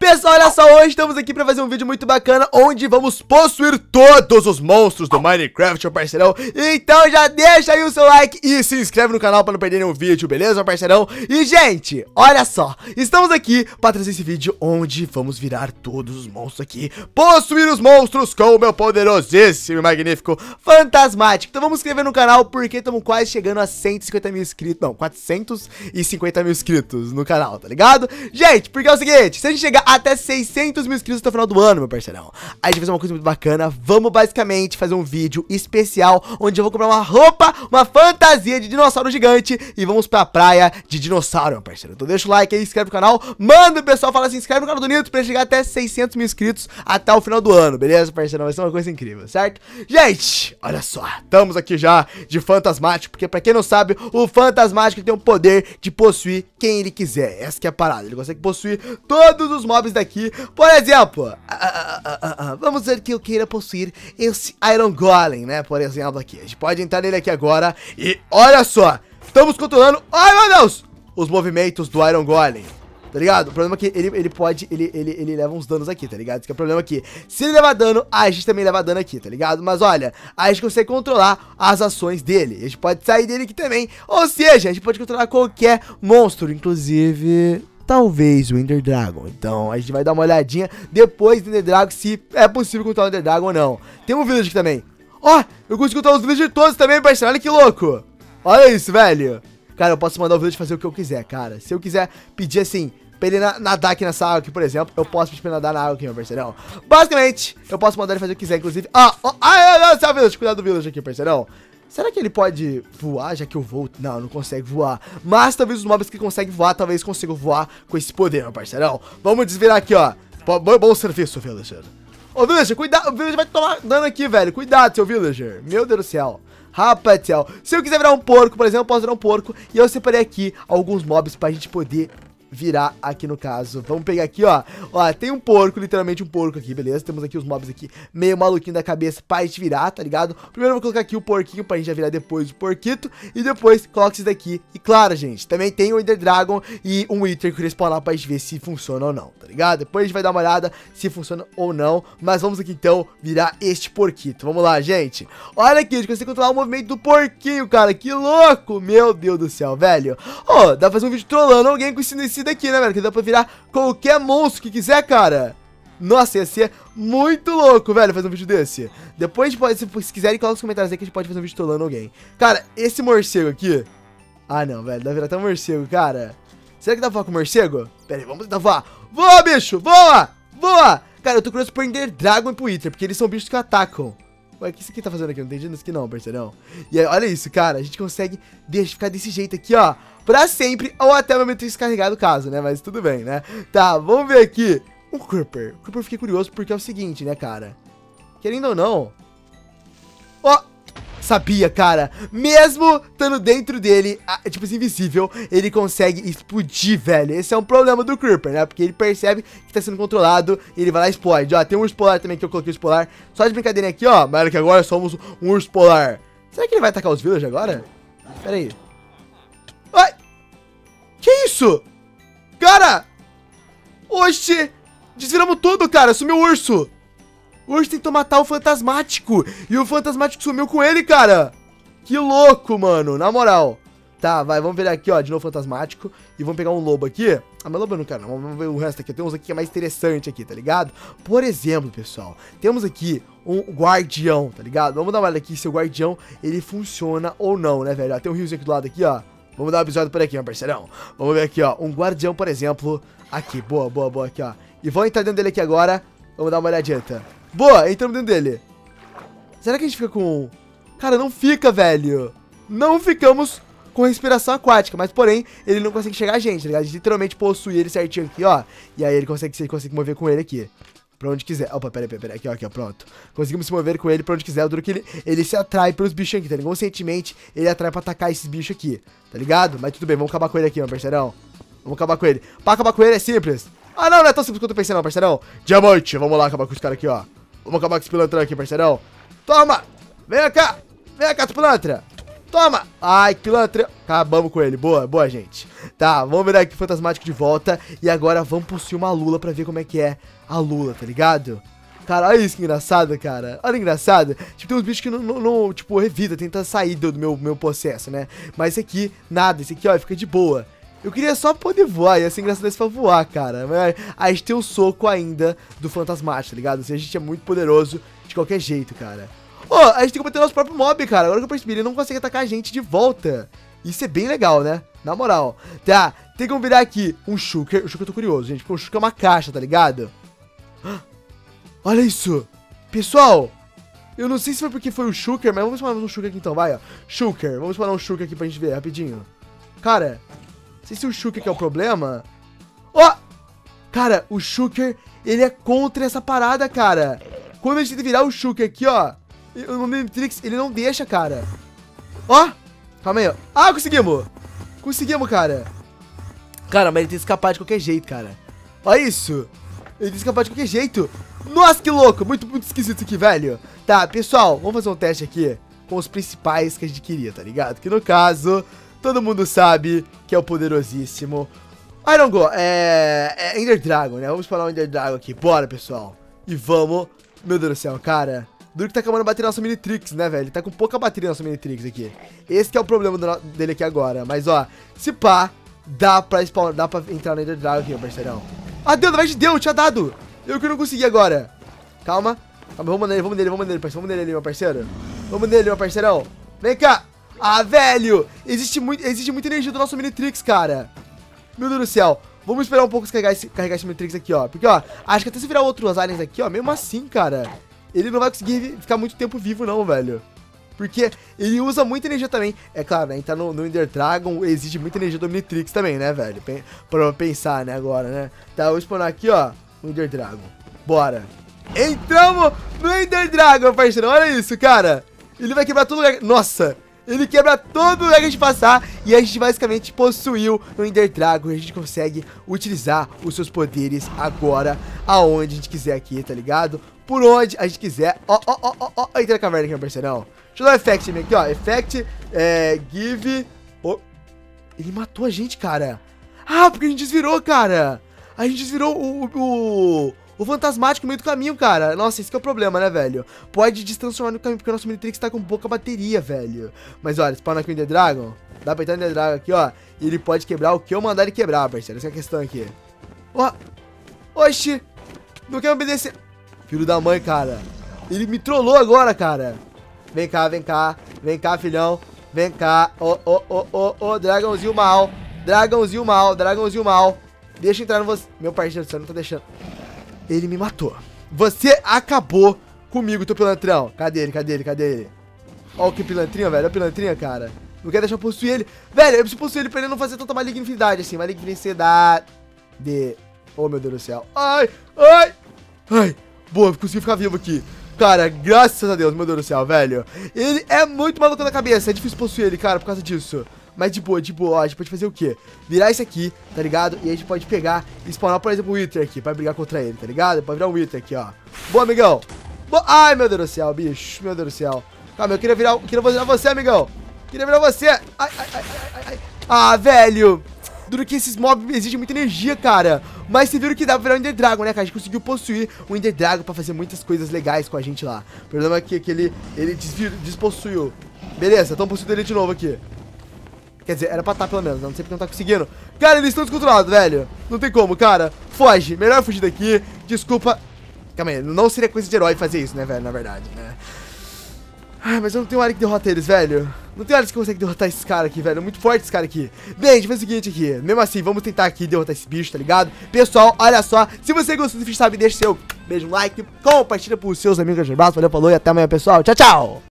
Pessoal, olha só, hoje estamos aqui pra fazer um vídeo muito bacana, onde vamos possuir todos os monstros do Minecraft, meu parceirão. Então já deixa aí o seu like e se inscreve no canal pra não perder nenhum vídeo, beleza, meu parceirão? E, gente, olha só, estamos aqui pra trazer esse vídeo onde vamos virar todos os monstros aqui, possuir os monstros com o meu poderosíssimo e magnífico Fantasmático. Então vamos se inscrever no canal, porque estamos quase chegando a 150 mil inscritos, não, 450 mil inscritos no canal, tá ligado? Gente, porque é o seguinte, se a gente chegar até 600 mil inscritos até o final do ano, meu parceirão, aí a gente vai fazer uma coisa muito bacana. Vamos basicamente fazer um vídeo especial onde eu vou comprar uma roupa, uma fantasia de dinossauro gigante e vamos pra praia de dinossauro, meu parceiro. Então deixa o like aí, inscreve no canal, manda o pessoal falar assim, inscreve no canal do Nito pra chegar até 600 mil inscritos até o final do ano, beleza, parceirão? Vai ser uma coisa incrível, certo? Gente, olha só, estamos aqui já de Fantasmático, porque pra quem não sabe, o Fantasmático tem o poder de possuir quem ele quiser. Essa que é a parada, ele consegue possuir todos os mobs daqui. Por exemplo, vamos dizer que eu queira possuir esse Iron Golem, né? Por exemplo, aqui, a gente pode entrar nele aqui agora e olha só, estamos controlando, ai meu Deus, os movimentos do Iron Golem, tá ligado? O problema é que ele leva uns danos aqui, tá ligado? Esse que é o problema aqui. Se ele levar dano, a gente também leva dano aqui, tá ligado? Mas olha, a gente consegue controlar as ações dele. A gente pode sair dele aqui também. Ou seja, a gente pode controlar qualquer monstro, inclusive talvez o Ender Dragon. Então a gente vai dar uma olhadinha depois do Ender Dragon, se é possível controlar o Ender Dragon ou não. Tem um village aqui também. Ó, eu consigo controlar os villagers todos também, parceiro. Olha que louco. Olha isso, velho. Cara, eu posso mandar o village fazer o que eu quiser, cara. Se eu quiser pedir assim pra ele nadar aqui nessa água aqui, por exemplo, eu posso pedir pra ele nadar na água aqui, meu parceirão. Basicamente, eu posso mandar ele fazer o que quiser, inclusive. Ai, meu Deus, cuidado do village aqui, parceirão. Será que ele pode voar, já que eu vou? Não, não consegue voar. Mas talvez os mobs que conseguem voar, talvez consigam voar com esse poder, meu parceirão. Vamos desvirar aqui, ó. Bom serviço, villager. Ô, villager, cuidado. O villager vai tomar dano aqui, velho. Cuidado, seu villager. Meu Deus do céu. Rapaz do céu. Se eu quiser virar um porco, por exemplo, eu posso virar um porco. E eu separei aqui alguns mobs pra gente poder virar aqui no caso. Vamos pegar aqui, ó. Ó, tem um porco, literalmente um porco aqui, beleza? Temos aqui os mobs aqui meio maluquinho da cabeça pra gente virar, tá ligado? Primeiro eu vou colocar aqui o porquinho pra gente já virar depois o porquito. E depois coloca esse daqui. E claro, gente, também tem o Ender Dragon e um Wither que eu queria spawnar pra gente ver se funciona ou não, tá ligado? Depois a gente vai dar uma olhada se funciona ou não. Mas vamos aqui então virar este porquito. Vamos lá, gente. Olha aqui, a gente consegue controlar o movimento do porquinho, cara. Que louco! Meu Deus do céu, velho. Ó, dá pra fazer um vídeo trollando alguém com esse daqui, né, velho? Que dá pra virar qualquer monstro que quiser, cara. Nossa, ia ser muito louco, velho, fazer um vídeo desse. Depois a gente pode, se quiserem, coloca nos comentários aí que a gente pode fazer um vídeo trollando alguém. Cara, esse morcego aqui. Ah, não, velho, dá pra virar até um morcego, cara. Será que dá pra voar com o morcego? Pera aí, vamos tentar voar. Voa, bicho, voa, voa. Cara, eu tô curioso por Ender Dragon e pro Wither, porque eles são bichos que atacam. Ué, o que isso aqui tá fazendo aqui? Não entendi isso aqui não, parceirão. E aí, olha isso, cara, a gente consegue ficar desse jeito aqui, ó, pra sempre, ou até o momento de descarregar do caso, né? Mas tudo bem, né? Tá, vamos ver aqui. O Creeper. O Creeper eu fiquei curioso porque é o seguinte, né, cara? Querendo ou não... Ó, sabia, cara. Mesmo estando dentro dele, tipo assim, invisível, ele consegue explodir, velho. Esse é um problema do Creeper, né? Porque ele percebe que tá sendo controlado e ele vai lá e explode. Ó, tem um urso polar também que eu coloquei o urso polar. Só de brincadeirinha aqui, ó. Mas olha que agora somos um urso polar. Será que ele vai atacar os villagers agora? Pera aí. Ai! Que isso? Cara! Oxi! Desviramos tudo, cara! Sumiu o urso! O urso tentou matar o Fantasmático! E o Fantasmático sumiu com ele, cara! Que louco, mano! Na moral! Tá, vai, vamos ver aqui, ó, de novo o Fantasmático. E vamos pegar um lobo aqui. Ah, mas lobo eu não quero, não. Vamos ver o resto aqui. Tem uns aqui que é mais interessante aqui, tá ligado? Por exemplo, pessoal, temos aqui um guardião, tá ligado? Vamos dar uma olhada aqui se o guardião, ele funciona ou não, né, velho? Ó, tem um riozinho aqui do lado aqui, ó. Vamos dar uma episódio por aqui, meu parceirão. Vamos ver aqui, ó. Um guardião, por exemplo. Aqui, boa, boa, boa, aqui, ó. E vamos entrar dentro dele aqui agora. Vamos dar uma olhadinha. Boa, entramos dentro dele. Será que a gente fica com... Cara, não fica, velho. Não ficamos com respiração aquática. Mas, porém, ele não consegue chegar a gente, tá ligado? A gente literalmente possui ele certinho aqui, ó. E aí ele consegue mover com ele aqui. Pra onde quiser. Opa, pera aí. Aqui, ó, pronto. Conseguimos se mover com ele pra onde quiser. Duro que ele se atrai pelos bichos aqui, tá ligado? Conscientemente, ele atrai pra atacar esses bichos aqui, tá ligado? Mas tudo bem, vamos acabar com ele aqui, meu parceirão. Vamos acabar com ele. Pra acabar com ele é simples. Ah, não é tão simples quanto eu pensei não, parceirão. Diamante, vamos lá acabar com os caras aqui, ó. Vamos acabar com esse pilantrão aqui, parceirão. Toma! Vem cá, tu pilantra. Toma! Ai, pilantra. Acabamos com ele. Boa, boa, gente. Tá, vamos virar aqui o Fantasmático de volta. E agora vamos possuir uma Lula pra ver como é que é a Lula, tá ligado? Cara, olha isso que engraçado, cara. Olha que engraçado. Tipo, tem uns bichos que não tipo, revida, tenta sair do meu processo, né? Mas esse aqui, nada. Esse aqui, ó, fica de boa. Eu queria só poder voar, ia ser engraçado se for voar, cara. Mas a gente tem o soco ainda do Fantasmático, tá ligado? Assim, a gente é muito poderoso de qualquer jeito, cara. Ó, a gente tem que combater nosso próprio mob, cara. Agora que eu percebi, ele não consegue atacar a gente de volta. Isso é bem legal, né? Na moral. Tá, tem que virar aqui um Shulker. O Shulker eu tô curioso, gente, porque o Shulker é uma caixa, tá ligado? Olha isso. Pessoal, eu não sei se foi porque foi o Shulker, mas vamos spawnar um Shulker aqui então, vai, ó. Shulker, vamos spawnar um Shulker aqui pra gente ver, rapidinho. Cara, não sei se o Shulker que é o problema. Ó! Cara, o Shulker, ele é contra essa parada, cara. Quando a gente tenta virar o Shulker aqui, ó, o Omnitrix, ele não deixa, cara. Ó! Calma aí, ó. Ah, conseguimos! Conseguimos, cara. Cara, mas ele tem que escapar de qualquer jeito, cara. Olha isso! Ele tem que escapar de qualquer jeito. Nossa, que louco! Muito esquisito isso aqui, velho. Tá, pessoal, vamos fazer um teste aqui com os principais que a gente queria, tá ligado? Que no caso, todo mundo sabe que é o poderosíssimo Iron Go, Ender Dragon, né? Vamos falar o Ender Dragon aqui. Bora, pessoal. E vamos. Meu Deus do céu, cara. Duro que tá acabando a bateria da nossa Minitrix, né, velho? Tá com pouca bateria na nossa Minitrix aqui. Esse que é o problema dele aqui agora. Mas, ó, se pá, dá pra entrar no Ender Dragon aqui, meu parceirão. Ah, deu, na verdade deu, tinha dado. Eu que não consegui agora. Calma. Calma, vamos nele, parceiro. Vamos nele ali, meu parceiro. Vamos nele, meu parceirão. Vem cá. Ah, velho. Existe muita energia do nosso Minitrix, cara. Meu Deus do céu. Vamos esperar um pouco carregar esse Minitrix aqui, ó. Porque, ó, acho que até se virar outros aliens aqui, ó, mesmo assim, cara, ele não vai conseguir ficar muito tempo vivo, não, velho. Porque ele usa muita energia também. É claro, né? Entrar no Ender Dragon exige muita energia do Omnitrix também, né, velho? Pra pensar, né, agora, né? Tá, eu vou spawnar aqui, ó, no Ender Dragon. Bora. Entramos no Ender Dragon, parceiro. Olha isso, cara. Ele vai quebrar todo lugar. Nossa, ele quebra todo lugar que a gente passar. E a gente basicamente possuiu no Ender Dragon. E a gente consegue utilizar os seus poderes agora aonde a gente quiser aqui, tá ligado? Por onde a gente quiser. Ó. Entra na caverna aqui, meu parceirão. Deixa eu dar um effect em mim aqui, ó. Effect, give... Oh. Ele matou a gente, cara. Ah, porque a gente desvirou, cara. A gente desvirou o Fantasmático no meio do caminho, cara. Nossa, esse que é o problema, né, velho? Pode destransformar no caminho, porque o nosso Minitrix tá com pouca bateria, velho. Mas, olha, spawna aqui o Ender Dragon. Dá pra entrar no Ender Dragon aqui, ó. E ele pode quebrar o que eu mandar ele quebrar, parceiro. Essa é a questão aqui. Ó. Oxi. Não quer obedecer. Filho da mãe, cara. Ele me trollou agora, cara. Vem cá, vem cá. Vem cá, filhão. Vem cá. Ô, dragãozinho mal. Dragãozinho mal, dragãozinho mal. Deixa eu entrar no você. Meu parceiro, você não tá deixando. Ele me matou. Você acabou comigo, teu pilantrão. Cadê ele? Ó o que pilantrinha, velho. Ó o pilantrinha, cara. Não quer deixar eu possuir ele. Velho, eu preciso possuir ele pra ele não fazer tanta malignidade assim. Malignidade. Oh, meu Deus do céu. Ai. Boa, consegui ficar vivo aqui. Cara, graças a Deus, meu Deus do céu, velho. Ele é muito maluco na cabeça. É difícil possuir ele, cara, por causa disso. Mas de boa, ó, a gente pode fazer o quê? Virar esse aqui, tá ligado? E a gente pode pegar e spawnar, por exemplo, o Wither aqui, pra brigar contra ele, tá ligado? Pode virar o Wither aqui, ó. Boa, amigão. Ai, meu Deus do céu, bicho. Meu Deus do céu. Calma, eu queria virar você, amigão. Queria virar você. Ai. Ah, velho. Duro que esses mobs exigem muita energia, cara. Mas vocês viram que dá pra virar o Ender Dragon, né, cara? A gente conseguiu possuir o Ender Dragon pra fazer muitas coisas legais com a gente lá. O problema é que ele despossuiu. Beleza, estamos possuindo ele de novo aqui. Quer dizer, era pra estar pelo menos, não sei porque não tá conseguindo. Cara, eles estão descontrolados, velho. Não tem como, cara. Foge, melhor fugir daqui. Desculpa. Calma aí, não seria coisa de herói fazer isso, né, velho, na verdade, né. Ai, mas eu não tenho área que derrota eles, velho. Não tem área que consegue derrotar esses caras aqui, velho. É muito forte esse cara aqui. Bem, a gente faz o seguinte aqui. Mesmo assim, vamos tentar aqui derrotar esse bicho, tá ligado? Pessoal, olha só. Se você gostou desse vídeo, sabe, deixa seu beijo, like, compartilha pros seus amigos. Valeu, falou e até amanhã, pessoal. Tchau, tchau.